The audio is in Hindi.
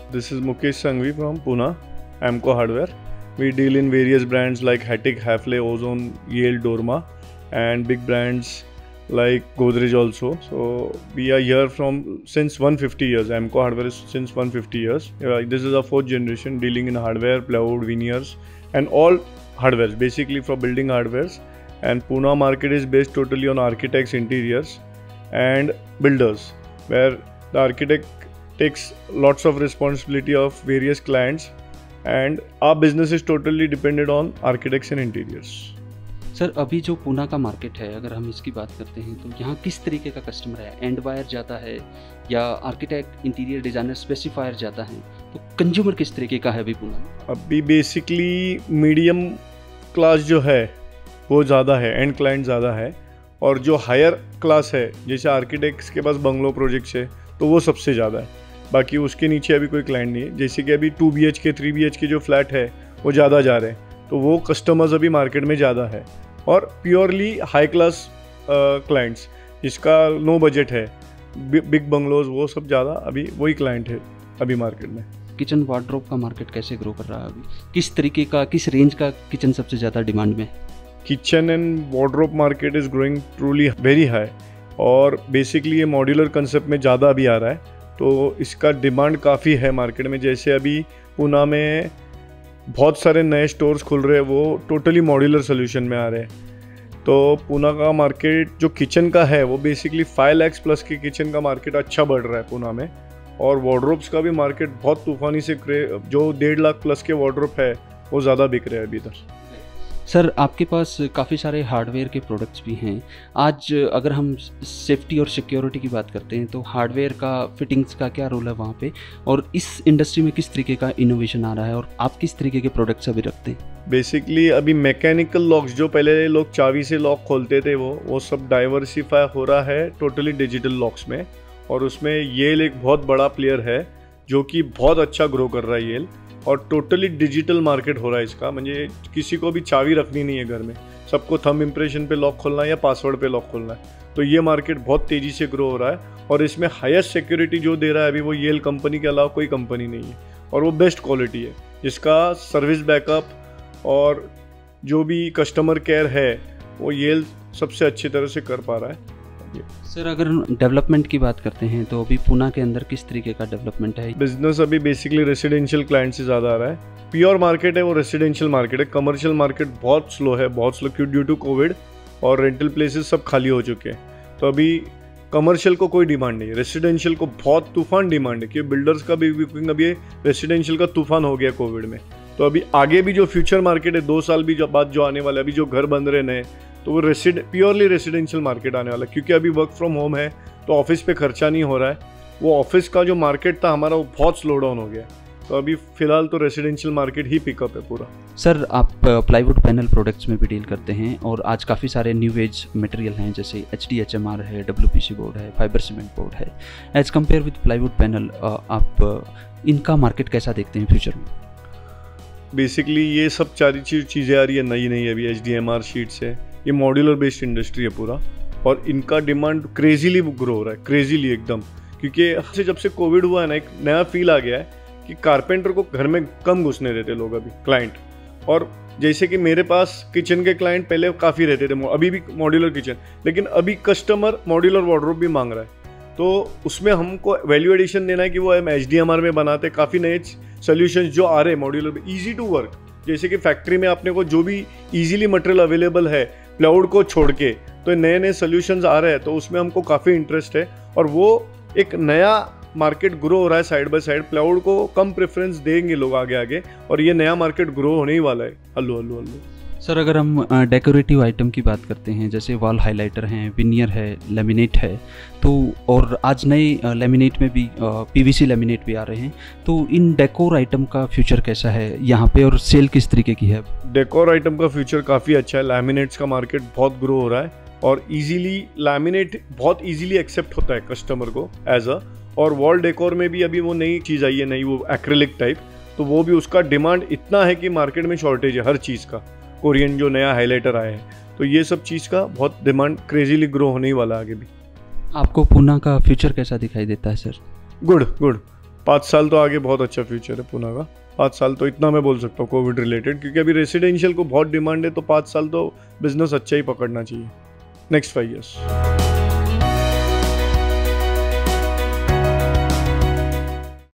This is Mukesh Sanghvi from Pune, Amco Hardware. We deal in various brands like Hatic, Hafele, Ozone, Yale, Dorma, and big brands like Godrej also. So we are here since 150 years. Amco Hardware is since 150 years. This is our fourth generation dealing in hardware, plywood, veneers, and all hardwares, basically for building hardwares. And Pune market is based totally on architects, interiors, and builders, where the architect takes lots of responsibility of various clients, and our business is totally dependent on architects and interiors. Sir, अभी जो पूना का मार्केट है, अगर हम इसकी बात करते हैं तो यहाँ किस तरीके का कस्टमर है? एंड बायर जाता है या आर्किटेक्ट, इंटीरियर डिजाइनर, स्पेसिफायर जाता है? तो कंज्यूमर किस तरीके का है अभी पूना में? अभी बेसिकली मीडियम क्लास जो है वो ज़्यादा है, एंड क्लाइंट ज़्यादा है, और जो हायर क्लास है जैसे आर्किटेक्ट्स के पास बंगलो प्रोजेक्ट्स है तो वो सबसे ज़्यादा है। बाकी उसके नीचे अभी कोई क्लाइंट नहीं है। जैसे कि अभी 2 BHK 3 BHK जो फ्लैट है वो ज़्यादा जा रहे हैं, तो वो कस्टमर्स अभी मार्केट में ज़्यादा है। और प्योरली हाई क्लास क्लाइंट्स जिसका लो बजट है, बिग बंगलोज, वो सब ज़्यादा अभी वही क्लाइंट है अभी मार्केट में। किचन वार्डरोब का मार्केट कैसे ग्रो कर रहा है अभी? किस तरीके का, किस रेंज का किचन सबसे ज़्यादा डिमांड में? Kitchen and wardrobe market is growing truly very high, और बेसिकली ये मॉड्यूलर कंसेप्ट में ज़्यादा अभी आ रहा है, तो इसका डिमांड काफ़ी है मार्केट में। जैसे अभी पूना में बहुत सारे नए स्टोर्स खुल रहे हैं, वो टोटली मॉड्यूलर सोल्यूशन में आ रहे हैं। तो पूना का मार्केट जो किचन का है वो बेसिकली 5 लाख प्लस के किचन का मार्केट अच्छा बढ़ रहा है पूना में, और वार्डरोब्स का भी मार्केट बहुत तूफानी से जो 1.5 लाख प्लस के वार्डरोब है वो ज़्यादा बिक रहे हैं अभी इधर। सर, आपके पास काफ़ी सारे हार्डवेयर के प्रोडक्ट्स भी हैं। आज अगर हम सेफ्टी और सिक्योरिटी की बात करते हैं तो हार्डवेयर का, फिटिंग्स का क्या रोल है वहाँ पे, और इस इंडस्ट्री में किस तरीके का इनोवेशन आ रहा है, और आप किस तरीके के प्रोडक्ट्स अभी रखते हैं? बेसिकली अभी मैकेनिकल लॉक्स, जो पहले लोग चाबी से लॉक खोलते थे, वो सब डाइवर्सिफाई हो रहा है टोटली डिजिटल लॉक्स में, और उसमें येल एक बहुत बड़ा प्लेयर है जो कि बहुत अच्छा ग्रो कर रहा है येल, और टोटली डिजिटल मार्केट हो रहा है इसका। म्हणजे किसी को भी चाबी रखनी नहीं है घर में, सबको थंब इम्प्रेशन पे लॉक खोलना है या पासवर्ड पे लॉक खोलना है। तो ये मार्केट बहुत तेज़ी से ग्रो हो रहा है, और इसमें हाईएस्ट सिक्योरिटी जो दे रहा है अभी वो येल कंपनी के अलावा कोई कंपनी नहीं है, और वो बेस्ट क्वालिटी है, जिसका सर्विस बैकअप और जो भी कस्टमर केयर है वो येल सबसे अच्छी तरह से कर पा रहा है। सर, अगर डेवलपमेंट की बात करते हैं तो अभी पूना के अंदर किस तरीके का डेवलपमेंट है? बिजनेस अभी बेसिकली रेसिडेंशियल क्लाइंट से ज़्यादा आ रहा है। प्योर मार्केट है वो रेसिडेंशियल मार्केट है। कमर्शियल मार्केट बहुत स्लो है, बहुत स्लो, क्यों? ड्यू टू कोविड, और रेंटल प्लेसेस सब खाली हो चुके हैं। तो अभी कमर्शियल को कोई डिमांड नहीं है, रेसिडेंशियल को बहुत तूफान डिमांड है, क्योंकि बिल्डर्स का भी बुकिंग अभी रेसिडेंशियल का तूफान हो गया कोविड में। तो अभी आगे भी जो फ्यूचर मार्केट है 2 साल भी बाद जो आने वाला है, अभी जो घर बन रहे नए, तो वो प्योरली रेसिडेंशियल मार्केट आने वाला है। क्योंकि अभी वर्क फ्रॉम होम है तो ऑफिस पे खर्चा नहीं हो रहा है। वो ऑफिस का जो मार्केट था हमारा वो बहुत स्लो डाउन हो गया, तो अभी फिलहाल तो रेसिडेंशियल मार्केट ही पिकअप है पूरा। सर, आप प्लाईवुड पैनल प्रोडक्ट्स में भी डील करते हैं, और आज काफ़ी सारे न्यू एज मटेरियल हैं, जैसे HDHMR है, WPC बोर्ड है, फाइबर सीमेंट बोर्ड है। As compared with plywood panel, आप इनका मार्केट कैसा देखते हैं फ्यूचर में? बेसिकली ये सब सारी चीज़ें आ रही है नई अभी HDMR शीट्स है, ये मॉड्यूलर बेस्ड इंडस्ट्री है पूरा, और इनका डिमांड क्रेजीली ग्रो हो रहा है, क्रेजीली एकदम। क्योंकि जब से कोविड हुआ है ना, एक नया फील आ गया है कि कारपेंटर को घर में कम घुसने देते लोग अभी क्लाइंट। और जैसे कि मेरे पास किचन के क्लाइंट पहले काफ़ी रहते थे, अभी भी मॉड्यूलर किचन, लेकिन अभी कस्टमर मॉड्यूलर वार्डरोब भी मांग रहा है। तो उसमें हमको वैल्यू एडिशन देना है कि वो हम HDMR में बनाते, काफ़ी नए सोल्यूशंस जो आ रहे हैं मॉड्यूलर में, ईजी टू वर्क। जैसे कि फैक्ट्री में आपने को जो भी ईजिली मटेरियल अवेलेबल है प्लाईवुड को छोड़ के, तो नए सोल्यूशंस आ रहे हैं, तो उसमें हमको काफ़ी इंटरेस्ट है, और वो एक नया मार्केट ग्रो हो रहा है साइड बाय साइड। प्लाईवुड को कम प्रेफरेंस देंगे लोग आगे, और ये नया मार्केट ग्रो होने ही वाला है हल्लू। सर, अगर हम डेकोरेटिव आइटम की बात करते हैं, जैसे वॉल हाइलाइटर हैं, विनियर है, लेमिनेट है, तो और आज नए लेमिनेट में भी PVC लेमिनेट भी आ रहे हैं, तो इन डेकोर आइटम का फ्यूचर कैसा है यहाँ पे, और सेल किस तरीके की है? डेकोर आइटम का फ्यूचर काफ़ी अच्छा है। लैमिनेट्स का मार्केट बहुत ग्रो हो रहा है, और ईजिली लैमिनेट बहुत ईजिली एक्सेप्ट होता है कस्टमर को एज अ। और वॉल डेकोर में भी अभी वो नई चीज़ आई है, नई वो एक्रेलिक टाइप, तो वो भी उसका डिमांड इतना है कि मार्केट में शॉर्टेज है हर चीज़ का। कोरियन जो नया हाइलाइटर आए हैं, तो ये सब चीज़ का बहुत डिमांड क्रेजीली ग्रो होने ही वाला आगे भी। आपको पूना का फ्यूचर कैसा दिखाई देता है सर? गुड 5 साल तो आगे बहुत अच्छा फ्यूचर है पुणे का। 5 साल तो इतना मैं बोल सकता हूँ कोविड रिलेटेड, क्योंकि अभी रेसिडेंशियल को बहुत डिमांड है, तो 5 साल तो बिजनेस अच्छा ही पकड़ना चाहिए नेक्स्ट 5 ईयर्स।